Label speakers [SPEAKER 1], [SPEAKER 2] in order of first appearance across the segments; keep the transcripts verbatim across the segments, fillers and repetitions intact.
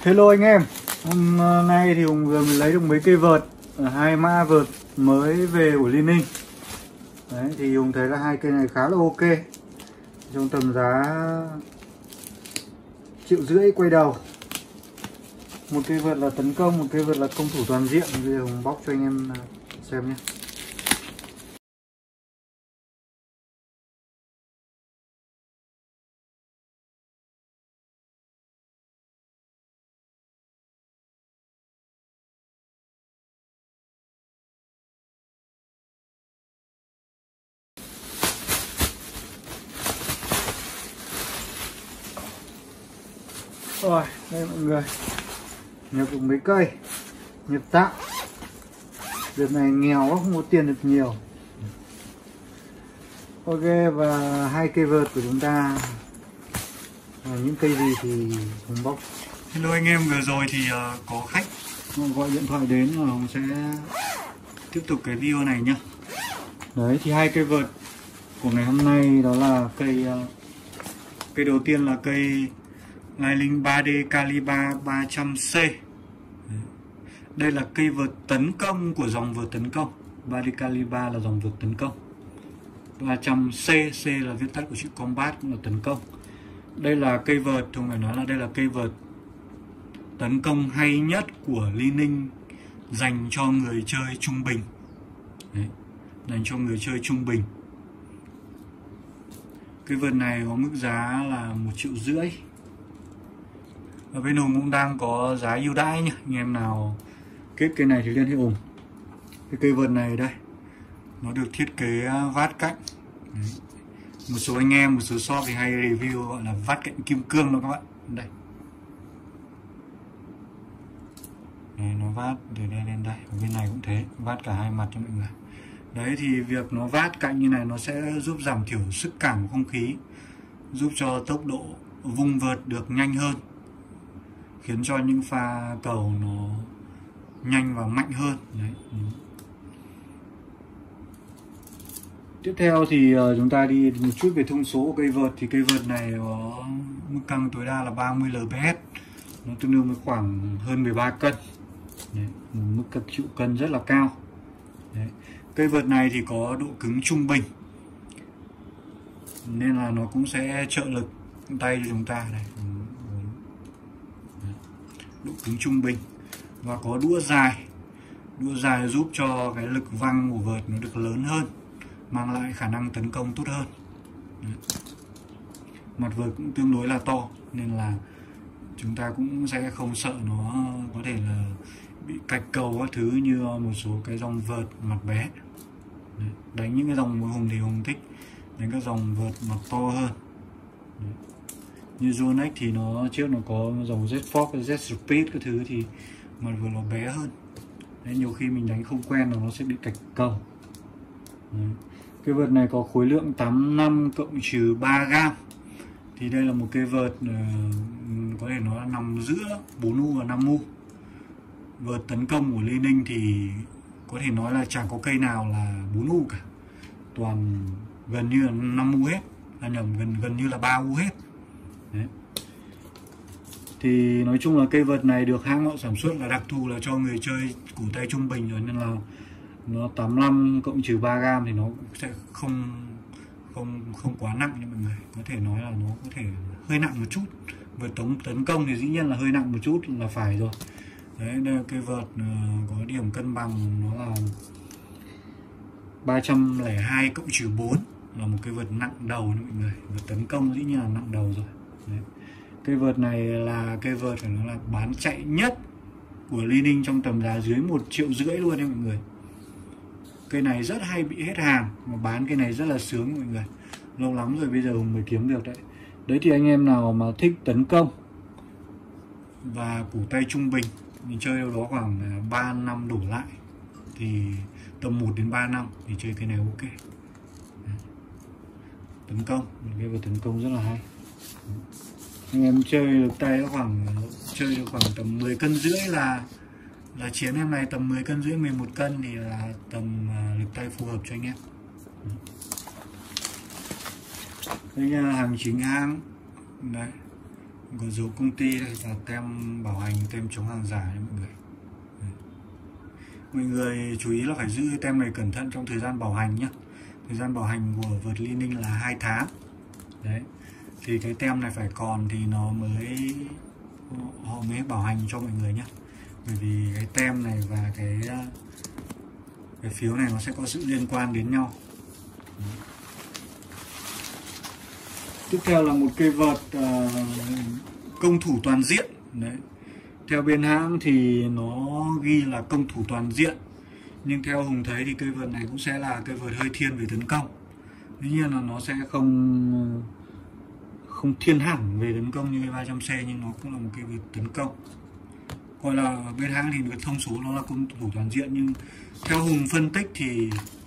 [SPEAKER 1] Hello anh em, hôm nay thì Hùng vừa mới lấy được mấy cây vợt, hai mã vợt mới về của Liên Ninh. Đấy, thì Hùng thấy là hai cây này khá là ok, trong tầm giá triệu rưỡi quay đầu. Một cây vợt là tấn công, một cây vợt là công thủ toàn diện. Bây giờ Hùng bóc cho anh em xem nhé. Rồi, đây mọi người, nhập được mấy cây, nhập tạm. Đợt này nghèo quá, không có tiền được nhiều. Ok, và hai cây vợt của chúng ta là những cây gì thì Hùng bóc. Hello anh em, vừa rồi thì uh, có khách gọi điện thoại đến và Hùng sẽ tiếp tục cái video này nhá. Đấy, thì hai cây vợt của ngày hôm nay đó là cây uh, cây đầu tiên là cây Lining ba D Calibre ba trăm C. Đây là cây vợt tấn công của dòng vợt tấn công. ba D Calibre là dòng vợt tấn công. ba trăm C, C là viết tắt của chữ combat, cũng là tấn công. Đây là cây vợt, tôi phải nói là đây là cây vợt tấn công hay nhất của Lining dành cho người chơi trung bình. Đấy, dành cho người chơi trung bình. Cây vợt này có mức giá là một triệu rưỡi. Và bên Hùng cũng đang có giá ưu đãi nhá. Anh em nào kết cây này thì liên hệ Hùng. Cái cây vợt này đây, nó được thiết kế vát cạnh. Đấy. Một số anh em, một số shop thì hay review gọi là vát cạnh kim cương đó các bạn. Đây. Đấy, nó vát từ đây lên đây. Ở bên này cũng thế, vát cả hai mặt cho mọi người. Đấy, thì việc nó vát cạnh như này nó sẽ giúp giảm thiểu sức cản của không khí, giúp cho tốc độ vung vợt được nhanh hơn, khiến cho những pha cầu nó nhanh và mạnh hơn. Đấy. Tiếp theo thì chúng ta đi một chút về thông số của cây vợt. Thì cây vợt này có mức căng tối đa là ba mươi lb per mét, nó tương đương với khoảng hơn mười ba cân. Đấy. Một mức cân chịu cân rất là cao. Đấy. Cây vợt này thì có độ cứng trung bình, nên là nó cũng sẽ trợ lực tay cho chúng ta. Đây. Độ cứng trung bình và có đũa dài. Đũa dài giúp cho cái lực văng của vợt nó được lớn hơn, mang lại khả năng tấn công tốt hơn. Đấy. Mặt vợt cũng tương đối là to, nên là chúng ta cũng sẽ không sợ nó có thể là bị cạch cầu các thứ như một số cái dòng vợt mặt bé. Đấy. Đánh những cái dòng của Hùng thì Hùng thích đánh các dòng vợt mặt to hơn. Đấy. Như Zonex thì nó trước nó có dòng Z Force, Z Speed các thứ thì mặt vợt nó bé hơn. Đấy, nhiều khi mình đánh không quen là nó sẽ bị cạch cầu. Đấy. Cái vợt này có khối lượng tám mươi lăm cộng trừ ba gam. Thì đây là một cây vợt uh, có thể nói là nằm giữa bốn u và năm u. Vợt tấn công của Lining thì có thể nói là chẳng có cây nào là bốn u cả, toàn gần như là năm u hết, là nhầm gần gần như là ba u hết. Đấy. Thì nói chung là cây vợt này được hãng họ sản xuất là đặc thù là cho người chơi củ tay trung bình rồi, nên là nó tám mươi lăm cộng trừ ba gam thì nó sẽ không không không quá nặng như mọi người. Có thể nói là nó có thể hơi nặng một chút. Vợt tấn tấn công thì dĩ nhiên là hơi nặng một chút là phải rồi. Đấy, đây là cây vợt uh, có điểm cân bằng nó là ba trăm lẻ hai cộng trừ bốn, là một cây vợt nặng đầu nha mọi người. Vợt tấn công dĩ nhiên là nặng đầu rồi. Đấy. Cây vợt này là cây vợt phải nói là bán chạy nhất của Lining trong tầm giá dưới một triệu rưỡi luôn nha mọi người. Cây này rất hay bị hết hàng, mà bán cây này rất là sướng mọi người. Lâu lắm rồi bây giờ Hùng mới kiếm được đấy. Đấy thì anh em nào mà thích tấn công và củ tay trung bình, mình chơi đâu đó khoảng ba năm đổ lại, thì tầm một đến ba năm thì chơi cây này ok. Đấy. Tấn công, cái vợt tấn công rất là hay. Đấy. Anh em chơi được tay khoảng chơi được khoảng tầm mười cân rưỡi là là chiến em này, tầm mười cân rưỡi mười một cân thì là tầm uh, lực tay phù hợp cho anh em. Đây là hàng chính hãng. Đấy. Có dấu công ty đây và tem bảo hành tem chống hàng giả nha mọi người. Đấy. Mọi người chú ý là phải giữ tem này cẩn thận trong thời gian bảo hành nhé. Thời gian bảo hành của vợt Li-Ning là hai tháng. Đấy. Thì cái tem này phải còn thì nó mới họ mới bảo hành cho mọi người nhé. Bởi vì cái tem này và cái cái phiếu này nó sẽ có sự liên quan đến nhau. Tiếp theo là một cây vợt uh, công thủ toàn diện. Đấy. Theo bên hãng thì nó ghi là công thủ toàn diện, nhưng theo Hùng thấy thì cây vợt này cũng sẽ là cây vợt hơi thiên về tấn công. Tuy nhiên là nó sẽ không không thiên hẳn về tấn công như ba trăm C, nhưng nó cũng là một cây vợt tấn công. Gọi là bên hãng thì cái thông số nó là công thủ toàn diện, nhưng theo Hùng phân tích thì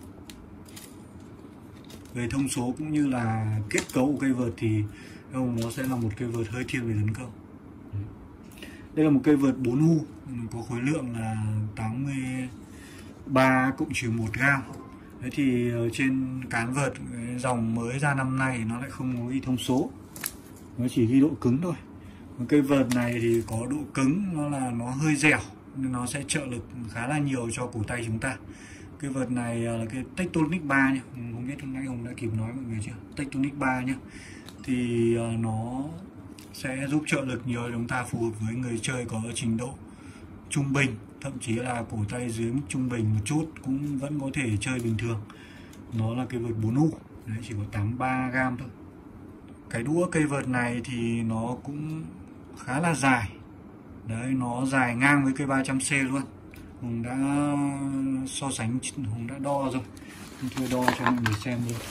[SPEAKER 1] về thông số cũng như là kết cấu của cây vợt thì theo Hùng nó sẽ là một cây vợt hơi thiên về tấn công. Đây là một cây vợt bốn hu, có khối lượng là tám mươi ba cộng trừ một gam. Đấy thì trên cán vợt dòng mới ra năm nay nó lại không có ghi thông số, nó chỉ ghi độ cứng thôi. Một cây vợt này thì có độ cứng, nó là nó hơi dẻo nên nó sẽ trợ lực khá là nhiều cho cổ tay chúng ta. Cây vợt này là cái Tectonic ba nhá, không biết hôm nay Hùng đã kịp nói mọi người chưa, Tectonic ba nhá. Thì nó sẽ giúp trợ lực nhiều chúng ta, phù hợp với người chơi có trình độ trung bình, thậm chí là cổ tay dưới mức trung bình một chút cũng vẫn có thể chơi bình thường. Nó là cây vợt bốn hu, đấy, chỉ có tám mươi ba gam thôi. Cái đũa cây vợt này thì nó cũng khá là dài. Đấy, nó dài ngang với cây ba trăm C luôn. Hùng đã so sánh, Hùng đã đo rồi. Tôi đo cho mọi người xem luôn.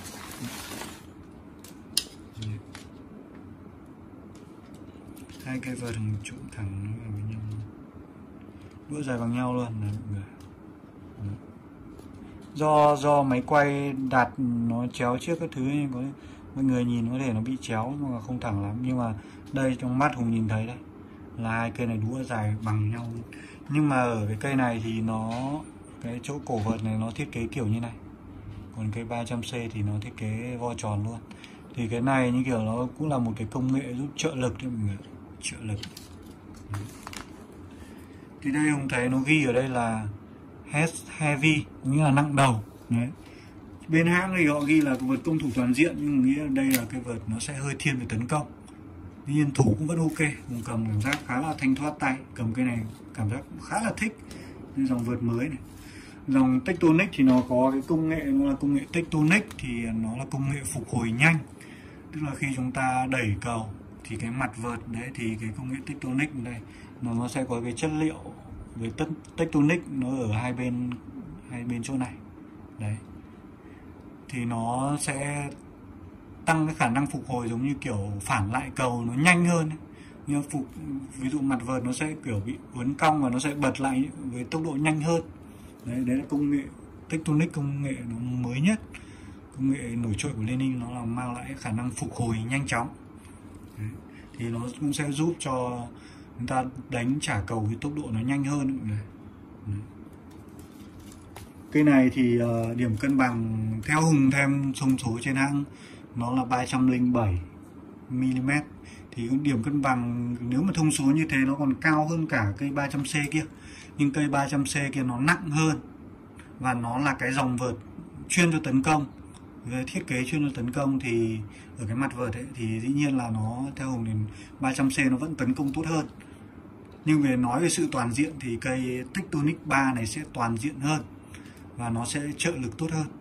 [SPEAKER 1] Hai cây vợt Hùng trộn thẳng vào với nhau, đũa dài bằng nhau luôn này mọi người. Đấy. Do do máy quay đặt nó chéo trước các thứ, có mọi người nhìn có thể nó bị chéo mà không thẳng lắm, nhưng mà đây trong mắt Hùng nhìn thấy đấy là hai cây này đũa dài bằng nhau. Nhưng mà ở cái cây này thì nó cái chỗ cổ vợt này nó thiết kế kiểu như này, còn cây ba trăm C thì nó thiết kế vo tròn luôn. Thì cái này như kiểu nó cũng là một cái công nghệ giúp trợ lực cho mọi người, trợ lực. Đấy. Thì đây Hùng thấy nó ghi ở đây là head heavy, nghĩa là nặng đầu. Đấy. Bên hãng thì họ ghi là vợt công thủ toàn diện, nhưng nghĩa đây là cái vợt nó sẽ hơi thiên về tấn công. Tuy nhiên thủ cũng vẫn ok, Hùng cầm cảm giác khá là thanh thoát tay, cầm cây này cảm giác cũng khá là thích. Đây dòng vợt mới này. Dòng Tectonic thì nó có cái công nghệ, nó là công nghệ Tectonic, thì nó là công nghệ phục hồi nhanh. Tức là khi chúng ta đẩy cầu thì cái mặt vợt đấy thì cái công nghệ Tectonic đây nó nó sẽ có cái chất liệu với Tectonic nó ở hai bên hai bên chỗ này. Đấy. Thì nó sẽ tăng cái khả năng phục hồi giống như kiểu phản lại cầu nó nhanh hơn. Nhưng phục ví dụ mặt vợt nó sẽ kiểu bị uốn cong và nó sẽ bật lại với tốc độ nhanh hơn. Đấy, đấy là công nghệ Tectonic, công nghệ nó mới nhất, công nghệ nổi trội của Li-Ning, nó là mang lại khả năng phục hồi nhanh chóng. Đấy. Thì nó cũng sẽ giúp cho chúng ta đánh trả cầu với tốc độ nó nhanh hơn mọi người. Đấy. Cây này thì uh, điểm cân bằng theo Hùng thêm thông số trên hãng nó là ba trăm lẻ bảy mi li mét. Thì điểm cân bằng nếu mà thông số như thế nó còn cao hơn cả cây ba trăm C kia. Nhưng cây ba trăm C kia nó nặng hơn và nó là cái dòng vợt chuyên cho tấn công, về thiết kế chuyên cho tấn công, thì ở cái mặt vợt ấy thì dĩ nhiên là nó theo Hùng thì ba trăm C nó vẫn tấn công tốt hơn. Nhưng về nói về sự toàn diện thì cây Tectonic ba này sẽ toàn diện hơn và nó sẽ trợ lực tốt hơn.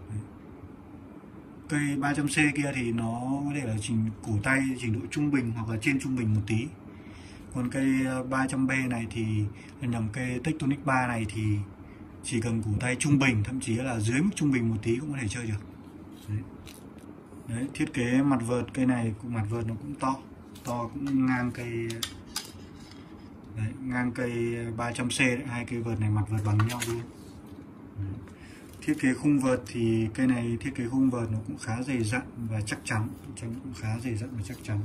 [SPEAKER 1] Cây ba trăm C kia thì nó có thể là trình cổ tay trình độ trung bình hoặc là trên trung bình một tí. Còn cây ba trăm B này thì nhầm cây Tectonic ba này thì chỉ cần cổ tay trung bình, thậm chí là dưới mức trung bình một tí cũng có thể chơi được. Đấy. Đấy, thiết kế mặt vợt cây này, mặt vợt nó cũng to, to cũng ngang cây. Đấy, ngang cây ba trăm C đấy, hai cây vợt này mặt vợt bằng nhau luôn. Đấy. Thiết kế khung vợt thì cây này thiết kế khung vợt nó cũng khá dày dặn và chắc chắn, trông cũng khá dày dặn và chắc chắn.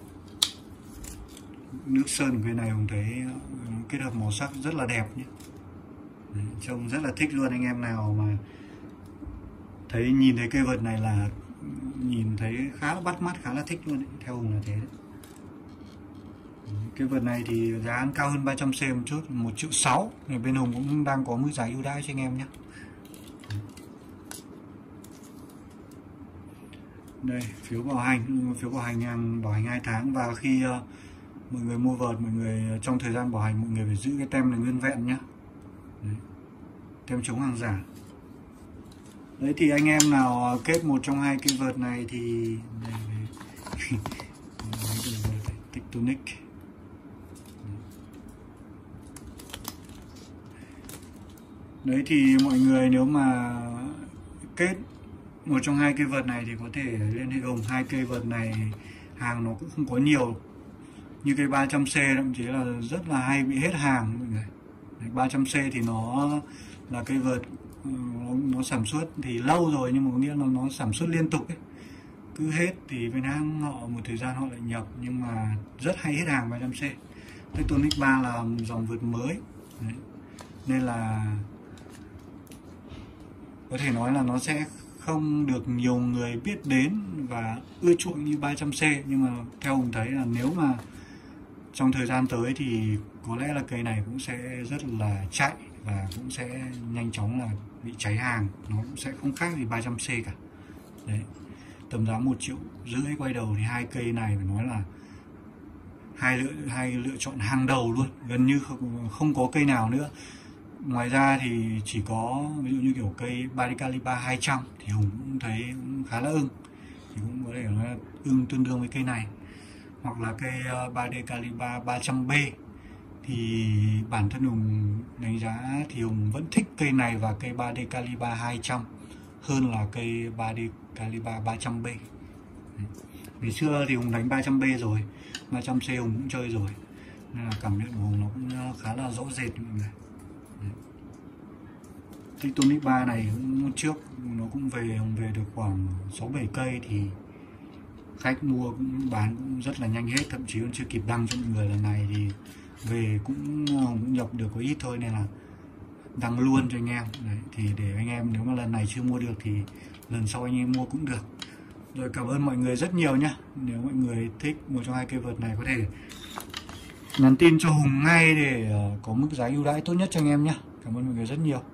[SPEAKER 1] Nước sơn của cây nàyผมthấy kết hợp màu sắc rất là đẹp nhé. Đấy, trông rất là thích luôn. Anh em nào mà thấy nhìn thấy cây vợt này là nhìn thấy khá là bắt mắt, khá là thích luôn đấy. Theo Hùng là thế đấy. Cái vợt này thì giá cao hơn ba trăm xê một chút, một triệu sáu. Bên Hùng cũng đang có mức giá ưu đãi cho anh em nhé. Đây, phiếu bảo hành, phiếu bảo hành hàng bảo hành hai tháng. Và khi uh, mọi người mua vợt, mọi người trong thời gian bảo hành mọi người phải giữ cái tem này nguyên vẹn nhé. Đấy. Tem chống hàng giả. Đấy thì anh em nào kết một trong hai cái vợt này thì đây, đây. Tectonic. Đấy thì mọi người nếu mà kết một trong hai cây vợt này thì có thể liên hệ Hùng. Hai cây vợt này hàng nó cũng không có nhiều, như cây ba trăm xê thậm chí là rất là hay bị hết hàng mọi người. Đấy, ba trăm xê thì nó là cây vợt nó, nó sản xuất thì lâu rồi, nhưng mà có nghĩa là nó sản xuất liên tục ấy. Cứ hết thì bên hãng họ một thời gian họ lại nhập, nhưng mà rất hay hết hàng ba trăm xê. Tectonic ba là dòng vợt mới. Đấy. Nên là có thể nói là nó sẽ không được nhiều người biết đến và ưa chuộng như ba trăm xê. Nhưng mà theo Hùng thấy là nếu mà trong thời gian tới thì có lẽ là cây này cũng sẽ rất là chạy và cũng sẽ nhanh chóng là bị cháy hàng. Nó cũng sẽ không khác gì ba trăm xê cả. Đấy. Tầm giá một triệu rưỡi quay đầu thì hai cây này phải nói là hai lựa hai lựa chọn hàng đầu luôn, gần như không, không có cây nào nữa. Ngoài ra thì chỉ có ví dụ như kiểu cây ba D Caliber hai trăm thì Hùng cũng thấy cũng khá là ưng, thì cũng có thể nói là ưng tương đương với cây này. Hoặc là cây ba D Caliber ba trăm B thì bản thân Hùng đánh giá thì Hùng vẫn thích cây này và cây ba D Caliber hai trăm hơn là cây ba D Caliber ba trăm B. Vì xưa thì Hùng đánh ba trăm B rồi, ba trăm C Hùng cũng chơi rồi, nên là cảm nhận của Hùng nó cũng khá là rõ rệt mọi người. Tectonic ba này cũng trước nó cũng về về được khoảng sáu bảy cây thì khách mua cũng bán cũng rất là nhanh hết, thậm chí còn chưa kịp đăng cho mọi người. Lần này thì về cũng cũng nhập được có ít thôi nên là đăng luôn cho anh em. Đấy, thì để anh em nếu mà lần này chưa mua được thì lần sau anh em mua cũng được. Rồi, cảm ơn mọi người rất nhiều nhá. Nếu mọi người thích một trong hai cây vợt này có thể nhắn tin cho Hùng ngay để có mức giá ưu đãi tốt nhất cho anh em nhé. Cảm ơn mọi người rất nhiều.